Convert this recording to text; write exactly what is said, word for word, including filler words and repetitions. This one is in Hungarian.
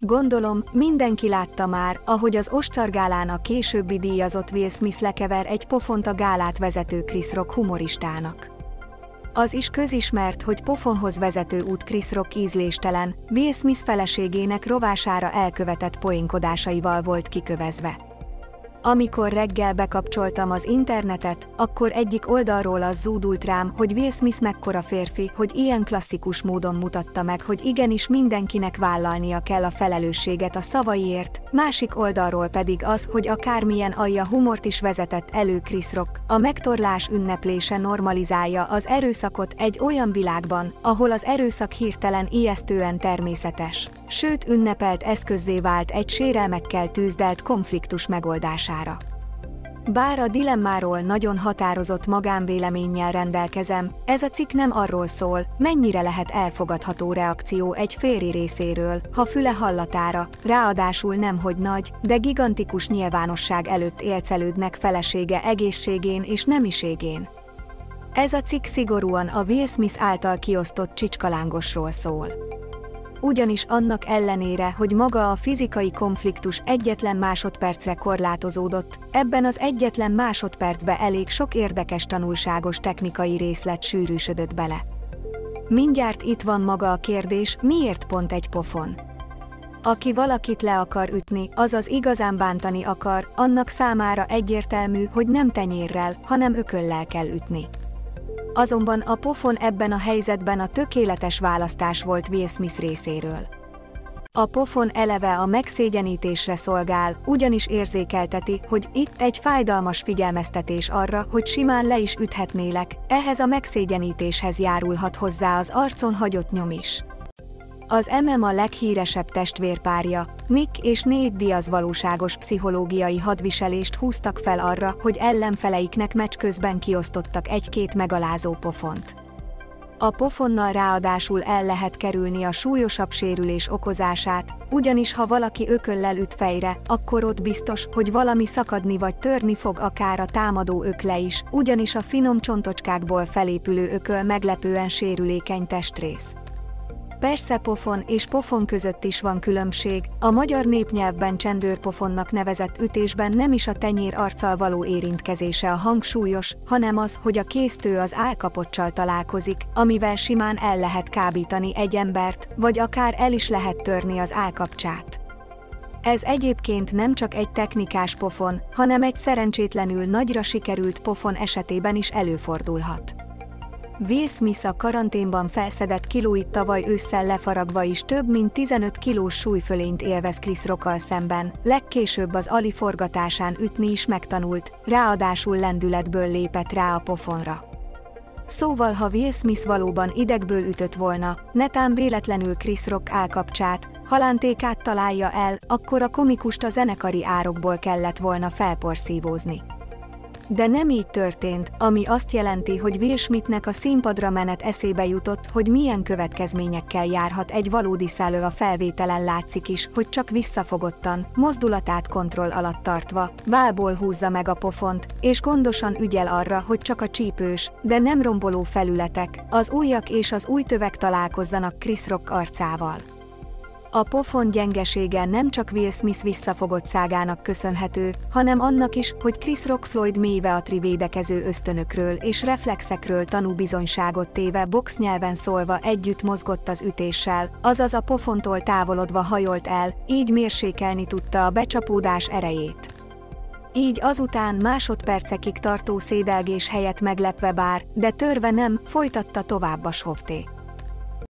Gondolom, mindenki látta már, ahogy az Oscar-gálán a későbbi díjazott Will Smith lekever egy pofont a gálát vezető Chris Rock humoristának. Az is közismert, hogy pofonhoz vezető út Chris Rock ízléstelen, Will Smith feleségének rovására elkövetett poénkodásaival volt kikövezve. Amikor reggel bekapcsoltam az internetet, akkor egyik oldalról az zúdult rám, hogy Will Smith mekkora férfi, hogy ilyen klasszikus módon mutatta meg, hogy igenis mindenkinek vállalnia kell a felelősséget a szavaiért, másik oldalról pedig az, hogy akármilyen alja humort is vezetett elő Chris Rock, a megtorlás ünneplése normalizálja az erőszakot egy olyan világban, ahol az erőszak hirtelen ijesztően természetes, sőt ünnepelt eszközzé vált egy sérelmekkel tűzdelt konfliktus megoldására. Bár a dilemmáról nagyon határozott magánvéleménnyel rendelkezem, ez a cikk nem arról szól, mennyire lehet elfogadható reakció egy férj részéről, ha füle hallatára, ráadásul nemhogy nagy, de gigantikus nyilvánosság előtt élcelődnek felesége egészségén és nemiségén. Ez a cikk szigorúan a Will Smith által kiosztott csicskalángosról szól. Ugyanis annak ellenére, hogy maga a fizikai konfliktus egyetlen másodpercre korlátozódott, ebben az egyetlen másodpercbe elég sok érdekes tanulságos technikai részlet sűrűsödött bele. Mindjárt itt van maga a kérdés, miért pont egy pofon? Aki valakit le akar ütni, azaz igazán bántani akar, annak számára egyértelmű, hogy nem tenyérrel, hanem ököllel kell ütni. Azonban a pofon ebben a helyzetben a tökéletes választás volt Will Smith részéről. A pofon eleve a megszégyenítésre szolgál, ugyanis érzékelteti, hogy itt egy fájdalmas figyelmeztetés arra, hogy simán le is üthetnélek, ehhez a megszégyenítéshez járulhat hozzá az arcon hagyott nyom is. Az em em á leghíresebb testvérpárja, Nick és Nate Diaz valóságos pszichológiai hadviselést húztak fel arra, hogy ellenfeleiknek meccs közben kiosztottak egy-két megalázó pofont. A pofonnal ráadásul el lehet kerülni a súlyosabb sérülés okozását, ugyanis ha valaki ököllel üt fejre, akkor ott biztos, hogy valami szakadni vagy törni fog akár a támadó ökle is, ugyanis a finom csontocskákból felépülő ököl meglepően sérülékeny testrész. Persze pofon és pofon között is van különbség, a magyar népnyelvben csendőrpofonnak nevezett ütésben nem is a tenyér arccal való érintkezése a hangsúlyos, hanem az, hogy a kéztő az állkapoccsal találkozik, amivel simán el lehet kábítani egy embert, vagy akár el is lehet törni az állkapcsát. Ez egyébként nem csak egy technikás pofon, hanem egy szerencsétlenül nagyra sikerült pofon esetében is előfordulhat. Will Smith a karanténban felszedett kilóit tavaly ősszel lefaragva is több mint tizenöt kilós súlyfölényt élvez Chris Rockkal szemben, legkésőbb az Ali forgatásán ütni is megtanult, ráadásul lendületből lépett rá a pofonra. Szóval ha Will Smith valóban idegből ütött volna, netán véletlenül Chris Rock állkapcsát, halántékát találja el, akkor a komikust a zenekari árokból kellett volna felporszívózni. De nem így történt, ami azt jelenti, hogy Will Smithnek a színpadra menet eszébe jutott, hogy milyen következményekkel járhat egy valódi szellő. A felvételen látszik is, hogy csak visszafogottan, mozdulatát kontroll alatt tartva, válból húzza meg a pofont, és gondosan ügyel arra, hogy csak a csípős, de nem romboló felületek, az ujjak és az ujjtövek találkozzanak Chris Rock arcával. A pofon gyengesége nem csak Will Smith visszafogottságának köszönhető, hanem annak is, hogy Chris Rock Floyd Mayweather védekező ösztönökről és reflexekről tanúbizonyságot téve boxnyelven szólva együtt mozgott az ütéssel, azaz a pofontól távolodva hajolt el, így mérsékelni tudta a becsapódás erejét. Így azután másodpercekig tartó szédelgés helyett meglepve bár, de törve nem, folytatta tovább a softé.